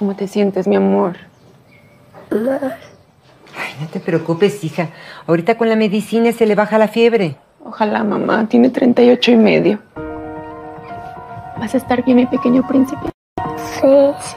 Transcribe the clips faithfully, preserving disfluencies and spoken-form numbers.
¿Cómo te sientes, mi amor? Ay, no te preocupes, hija. Ahorita con la medicina se le baja la fiebre. Ojalá, mamá. Tiene treinta y ocho y medio. ¿Vas a estar bien, mi pequeño príncipe? Sí, sí.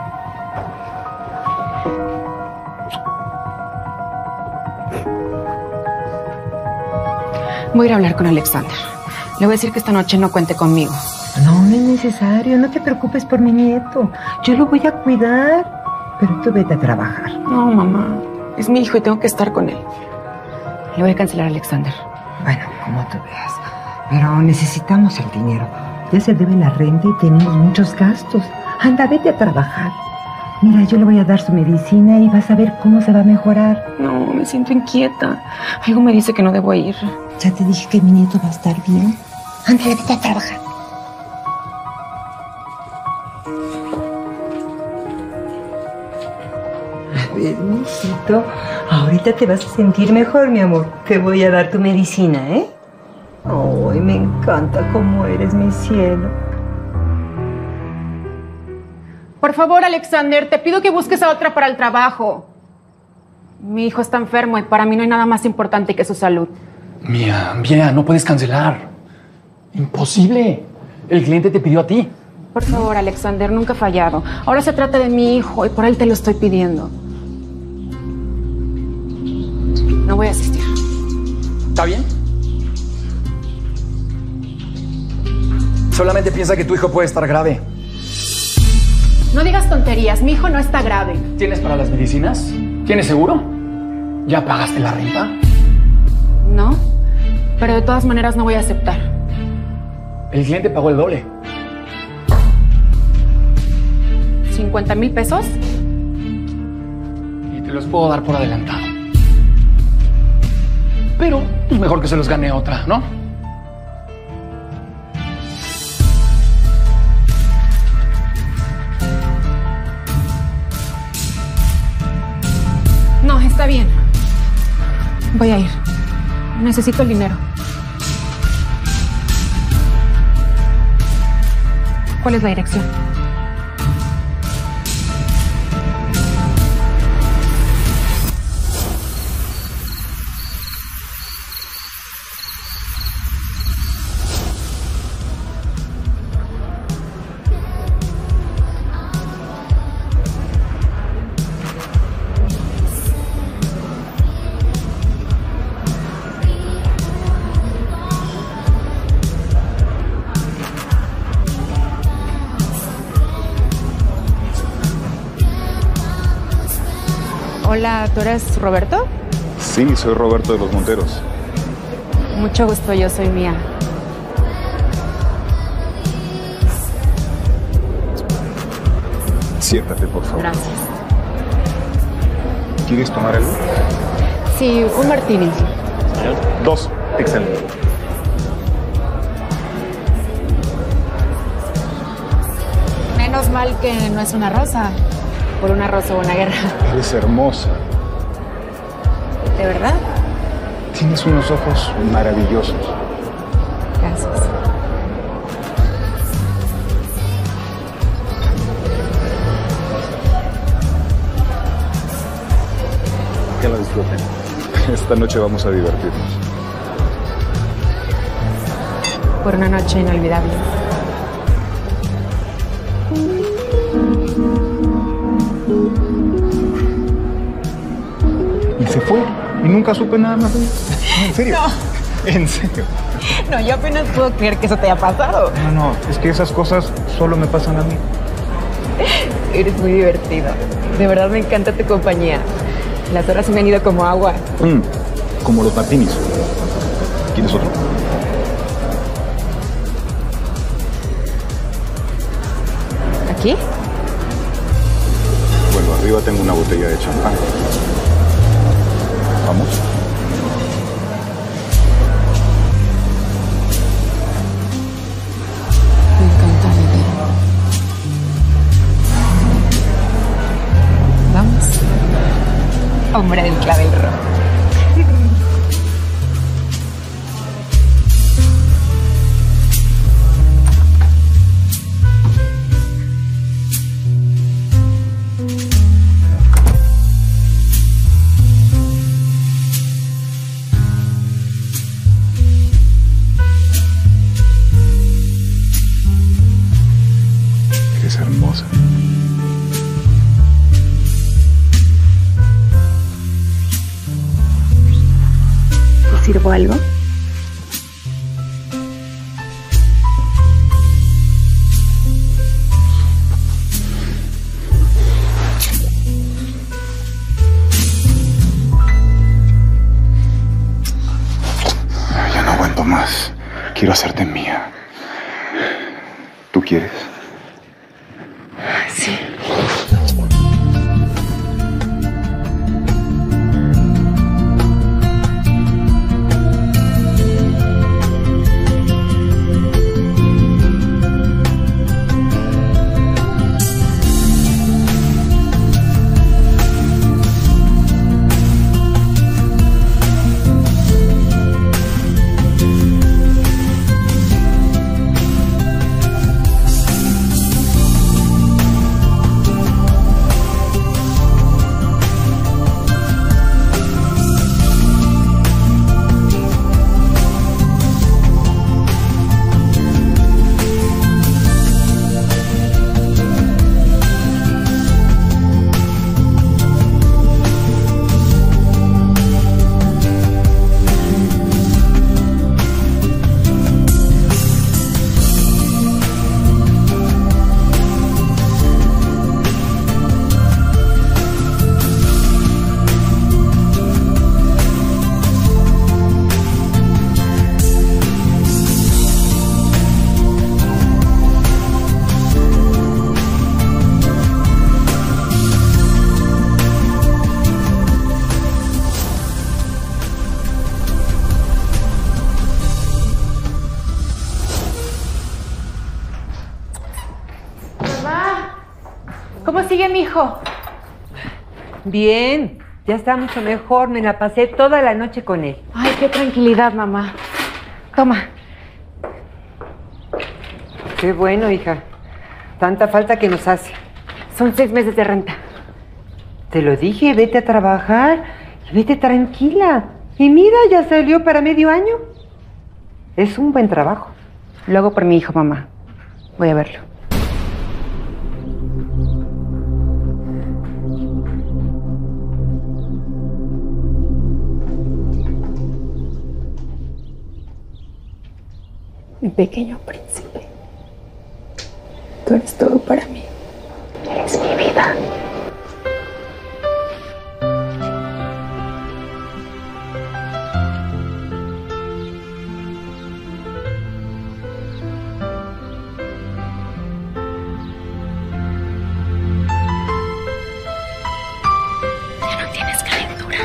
Voy a ir a hablar con Alexander. Le voy a decir que esta noche no cuente conmigo. No, no es necesario. No te preocupes por mi nieto. Yo lo voy a cuidar. Pero tú vete a trabajar. No, mamá. Es mi hijo y tengo que estar con él. Le voy a cancelar a Alexander. Bueno, como tú veas. Pero necesitamos el dinero. Ya se debe la renta y tenemos muchos gastos. Anda, vete a trabajar. Mira, yo le voy a dar su medicina y vas a ver cómo se va a mejorar. No, me siento inquieta. Algo me dice que no debo ir. Ya te dije que mi nieto va a estar bien. Anda, vete a trabajar. A ver, mijito, ahorita te vas a sentir mejor, mi amor. Te voy a dar tu medicina, ¿eh? Ay, me encanta cómo eres, mi cielo. Por favor, Alexander, te pido que busques a otra para el trabajo. Mi hijo está enfermo y para mí no hay nada más importante que su salud. Mía, Mía, no puedes cancelar. Imposible. El cliente te pidió a ti. Por favor, Alexander, nunca he fallado. Ahora se trata de mi hijo y por él te lo estoy pidiendo. No voy a asistir. ¿Está bien? Solamente piensa que tu hijo puede estar grave. No digas tonterías, mi hijo no está grave. ¿Tienes para las medicinas? ¿Tienes seguro? ¿Ya pagaste la renta? No, pero de todas maneras no voy a aceptar. El cliente pagó el doble. ¿cincuenta mil pesos? Y te los puedo dar por adelantado. Pero pues mejor que se los gane otra, ¿no? No, está bien. Voy a ir. Necesito el dinero. ¿Cuál es la dirección? Hola, ¿tú eres Roberto? Sí, soy Roberto de los Monteros. Mucho gusto, yo soy Mía. Siéntate, por favor. Gracias. ¿Quieres tomar algo? Sí, un martini. Dos. Excelente. Menos mal que no es una rosa. Por una rosa o una guerra. Eres hermosa. ¿De verdad? Tienes unos ojos maravillosos. Gracias. Que la disfruten. Esta noche vamos a divertirnos. Por una noche inolvidable. Y se fue. Y nunca supe nada más de él. No, en serio. No. En serio. No, yo apenas puedo creer que eso te haya pasado. No, no, es que esas cosas solo me pasan a mí. Eres muy divertido. De verdad me encanta tu compañía. Las horas se me han ido como agua. Mm, como los martinis. ¿Quieres otro? ¿Aquí? Bueno, arriba tengo una botella de champán. Vamos. Me encanta beber. Vamos. Hombre del clavel rojo. hermosa. ¿Te sirvo algo? Ya no aguanto más. Quiero hacerte mía. ¿Tú quieres? Sí. ¿Cómo sigue mi hijo? Bien, ya está mucho mejor. Me la pasé toda la noche con él. Ay, qué tranquilidad, mamá. Toma. Qué bueno, hija. Tanta falta que nos hace. Son seis meses de renta. Te lo dije, vete a trabajar y vete tranquila. Y mira, ya salió para medio año. Es un buen trabajo. Lo hago por mi hijo, mamá. Voy a verlo. Mi pequeño príncipe. Tú eres todo para mí. Eres mi vida. Ya no tienes calentura.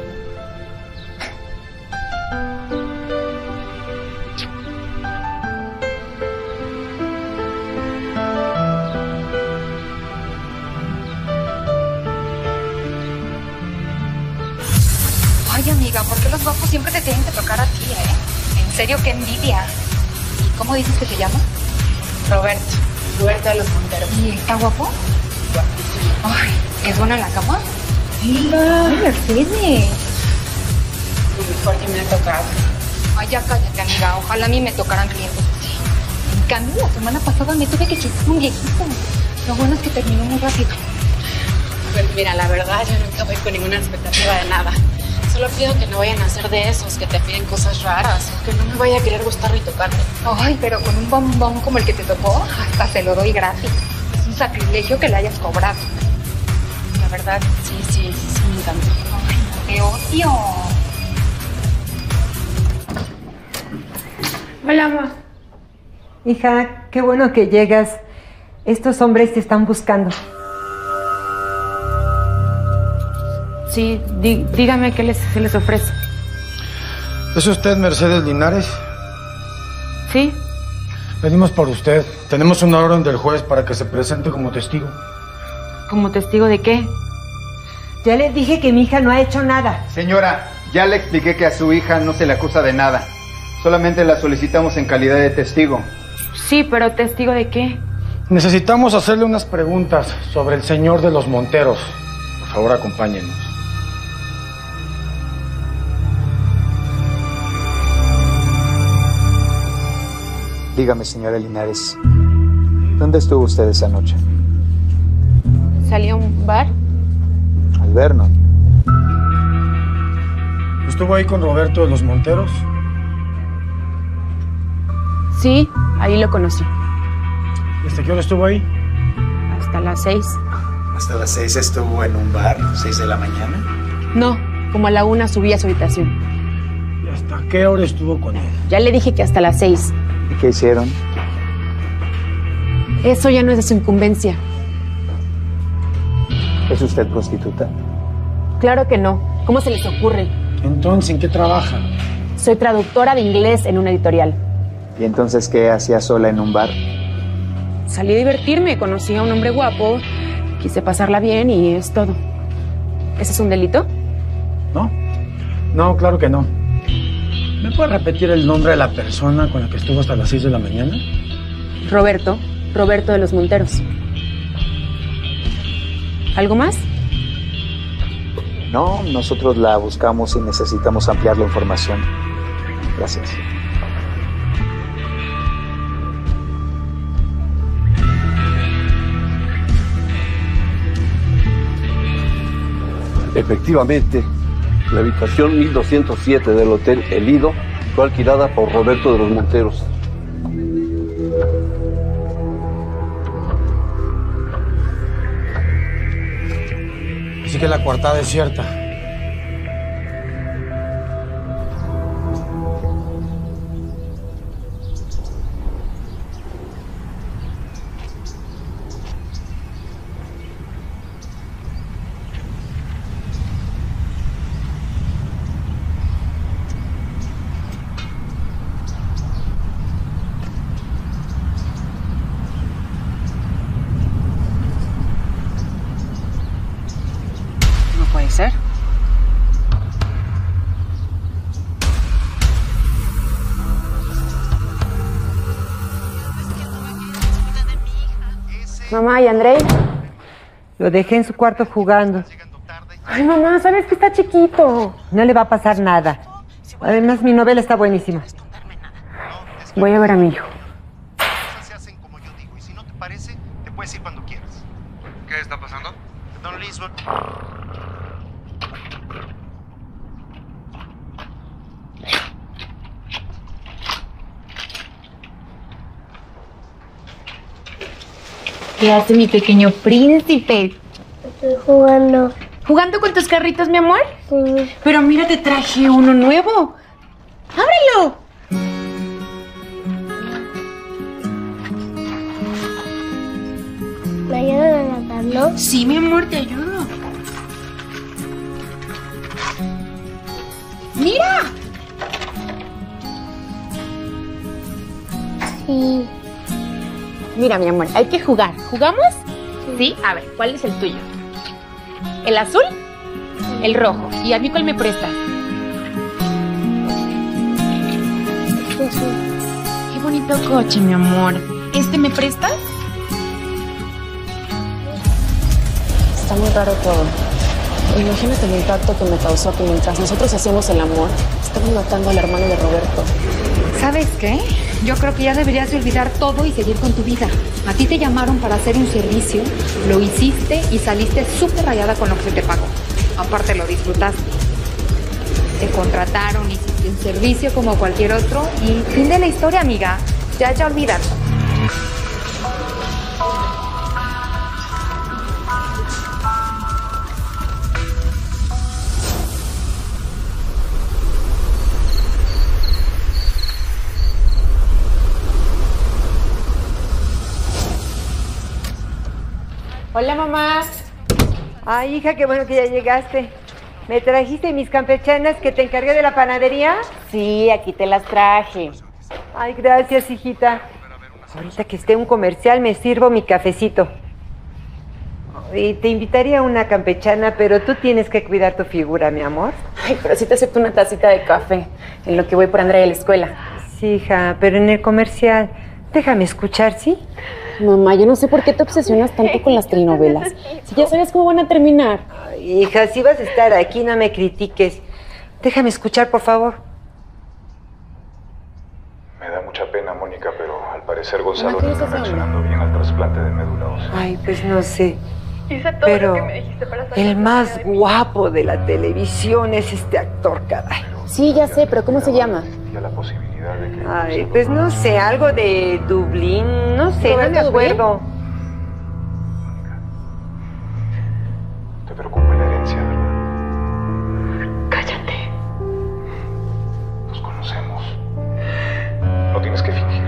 Ay, amiga, ¿por qué los guapos siempre te tienen que tocar a ti, eh? En serio, qué envidia. ¿Y cómo dices que se llama? Roberto. Roberto de los Monteros. ¿Y está guapo? Ay, ¿es bueno en la cama? Mira. Ay, Mercedes. Lo mejor que me ha tocado. Ay, ya cállate, amiga. Ojalá a mí me tocaran clientes así. En cambio, la semana pasada me tuve que quitar un viejito. Lo bueno es que terminó muy rápido. Pues mira, la verdad, yo nunca voy con ninguna expectativa de nada. Solo pido que no vayan a ser de esos que te piden cosas raras, que no me vaya a querer gustar ni tocarte. Ay, pero con un bombón como el que te tocó, hasta se lo doy gratis. Es un sacrilegio que le hayas cobrado. La verdad, sí, sí, sí, me encantó. Ay, te odio. Hola, mamá. Hija, qué bueno que llegas. Estos hombres te están buscando. Sí, dí, dígame qué les, se les ofrece. ¿Es usted Mercedes Linares? ¿Sí? Venimos por usted. Tenemos una orden del juez para que se presente como testigo. ¿Como testigo de qué? Ya les dije que mi hija no ha hecho nada. Señora, ya le expliqué que a su hija no se le acusa de nada. Solamente la solicitamos en calidad de testigo. Sí, pero ¿testigo de qué? Necesitamos hacerle unas preguntas sobre el señor de los Monteros. Por favor, acompáñenos. Dígame, señora Linares, ¿dónde estuvo usted esa noche? Salí a un bar. Al Vernon. ¿Estuvo ahí con Roberto de los Monteros? Sí, ahí lo conocí. ¿Y hasta qué hora estuvo ahí? Hasta las seis. Hasta las seis estuvo en un bar, seis de la mañana. No, como a la una subí a su habitación. ¿Y hasta qué hora estuvo con él? Ya le dije que hasta las seis. ¿Y qué hicieron? Eso ya no es de su incumbencia. ¿Es usted prostituta? Claro que no. ¿Cómo se les ocurre? Entonces, ¿en qué trabaja? Soy traductora de inglés en una editorial. ¿Y entonces qué hacía sola en un bar? Salí a divertirme, conocí a un hombre guapo, quise pasarla bien y es todo. ¿Ese es un delito? ¿No? No, claro que no. ¿Me puede repetir el nombre de la persona con la que estuvo hasta las seis de la mañana? Roberto, Roberto de los Monteros. ¿Algo más? No, nosotros la buscamos y necesitamos ampliar la información. Gracias. Efectivamente, la habitación mil doscientos siete del Hotel El Lido fue alquilada por Roberto de los Monteros. Así que la coartada es cierta. Puede ser. Mamá, ¿y Andrei? Lo dejé en su cuarto jugando. Ay, mamá, ¿sabes que está chiquito? No le va a pasar nada. Además, mi novela está buenísima. Voy a ver a mi hijo. Las cosas se hacen como yo digo, y si no te parece, te puedes ir cuando quieras. ¿Qué está pasando? Don Lisbon. ¿Qué hace mi pequeño príncipe? Estoy jugando. ¿Jugando con tus carritos, mi amor? Sí. Pero mira, te traje uno nuevo. ¡Ábrelo! ¿Me ayudan a nadar, no? Sí, mi amor, te ayudo. ¡Mira! Sí. Mira, mi amor, hay que jugar. ¿Jugamos? Sí. A ver, ¿cuál es el tuyo? ¿El azul? El rojo. ¿Y a mí cuál me prestas? Sí, sí. Qué bonito coche, mi amor. ¿Este me prestas? Está muy raro todo. Imagínate el impacto que me causó que mientras nosotros hacíamos el amor, estaban matando al hermano de Roberto. ¿Sabes qué? Yo creo que ya deberías de olvidar todo y seguir con tu vida. A ti te llamaron para hacer un servicio, lo hiciste y saliste súper rayada con lo que se te pagó. Aparte lo disfrutaste. Te contrataron, hiciste un servicio como cualquier otro y fin de la historia, amiga. Ya, ya olvídalo. Hola, mamá. Ay, hija, qué bueno que ya llegaste. ¿Me trajiste mis campechanas que te encargué de la panadería? Sí, aquí te las traje. Ay, gracias, hijita. Ahorita que esté un comercial me sirvo mi cafecito. Y te invitaría a una campechana, pero tú tienes que cuidar tu figura, mi amor. Ay, pero sí te acepto una tacita de café en lo que voy por Andrea a la escuela. Sí, hija, pero en el comercial. Déjame escuchar, ¿sí? Mamá, yo no sé por qué te obsesionas tanto con las telenovelas. Si ya sabes cómo van a terminar. Ay, hija, si vas a estar aquí, no me critiques. Déjame escuchar, por favor. Me da mucha pena, Mónica, pero al parecer Gonzalo no está reaccionando bien al trasplante de médula ósea. Ay, pues no sé. Hice todo Pero lo que me dijiste para salir el más guapo de la televisión es este actor, caray. Sí, ya sé, pero ¿cómo se llama? La posibilidad de que... Ay, pues no sé, algo de Dublín, no sé, no me ¿Roberto Dublín? acuerdo. Te preocupa la herencia, ¿verdad? Cállate. Nos conocemos. No tienes que fingir.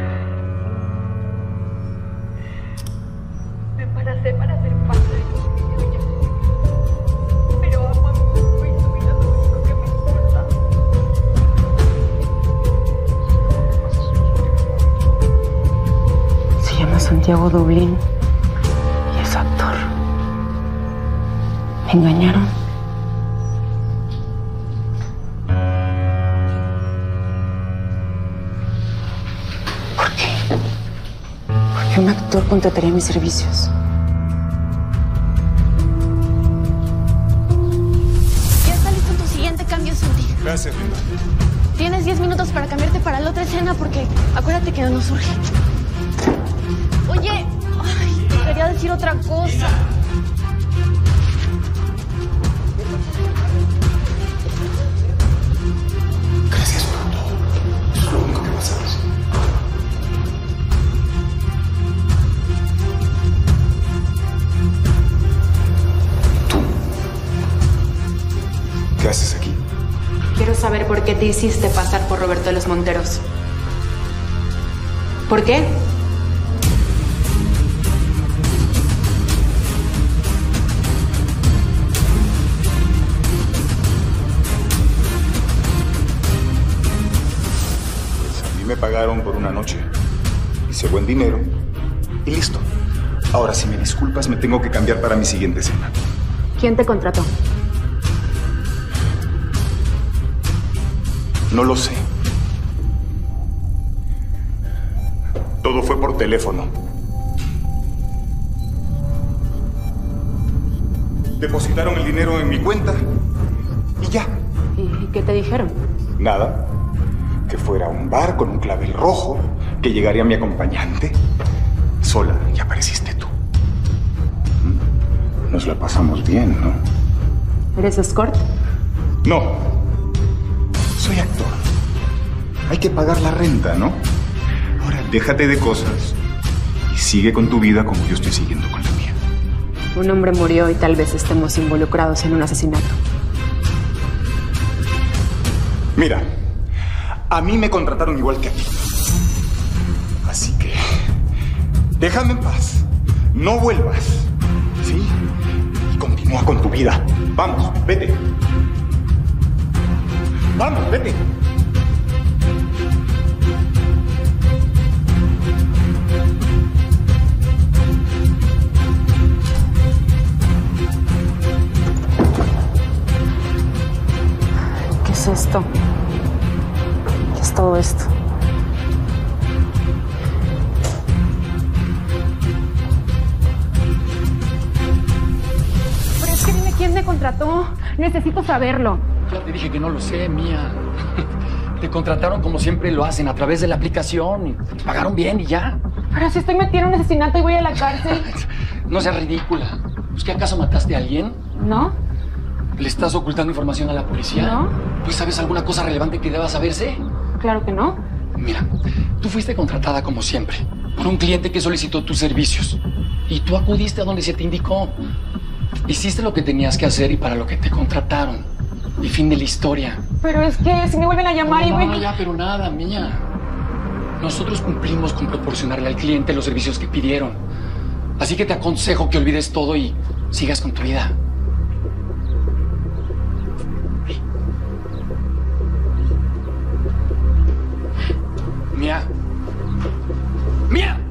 Me embaracé para ser parte de tu familia. Pero amo a mi hijo y su vida es lo único que me importa. Se llama Santiago Dublín y es actor. Me engañaron. ¿Por qué? ¿Por qué un actor contrataría mis servicios? Ya está listo tu siguiente cambio, Santi. Gracias, Linda. Tienes diez minutos para cambiarte para la otra escena porque acuérdate que nos urge. Oye, ay, te quería decir otra cosa. Gracias por todo. Es lo único que vas a decir. ¿Tú? ¿Qué haces aquí? Quiero saber por qué te hiciste pasar por Roberto de los Monteros. ¿Por qué? Me pagaron por una noche. Hice buen dinero. Y listo. Ahora, si me disculpas, me tengo que cambiar para mi siguiente escena. ¿Quién te contrató? No lo sé. Todo fue por teléfono. Depositaron el dinero en mi cuenta y ya. ¿Y qué te dijeron? Nada. Que fuera a un bar con un clavel rojo, que llegaría mi acompañante. Sola, y apareciste tú. Nos la pasamos bien, ¿no? ¿Eres escort? No. Soy actor. Hay que pagar la renta, ¿no? Ahora, déjate de cosas y sigue con tu vida como yo estoy siguiendo con la mía. Un hombre murió y tal vez estemos involucrados en un asesinato. Mira. A mí me contrataron igual que a ti. Así que... déjame en paz. No vuelvas. ¿Sí? Y continúa con tu vida. Vamos, vete. Vamos, vete. ¿Qué es esto? ¿Qué es todo esto? Pero es que dime quién me contrató. Necesito saberlo. Ya te dije que no lo sé, Mía. Te contrataron como siempre lo hacen, a través de la aplicación. Te pagaron bien y ya. Pero si estoy metida en un asesinato y voy a la cárcel. No seas ridícula. ¿Es que acaso mataste a alguien? ¿No? ¿Le estás ocultando información a la policía? No. ¿Pues sabes alguna cosa relevante que deba saberse? Claro que no. Mira, tú fuiste contratada como siempre por un cliente que solicitó tus servicios y tú acudiste a donde se te indicó. Hiciste lo que tenías que hacer y para lo que te contrataron. Y fin de la historia. Pero es que si me vuelven a llamar no, y voy... No, ya, pero nada, Mía. Nosotros cumplimos con proporcionarle al cliente los servicios que pidieron. Así que te aconsejo que olvides todo y sigas con tu vida. Mía. Mía.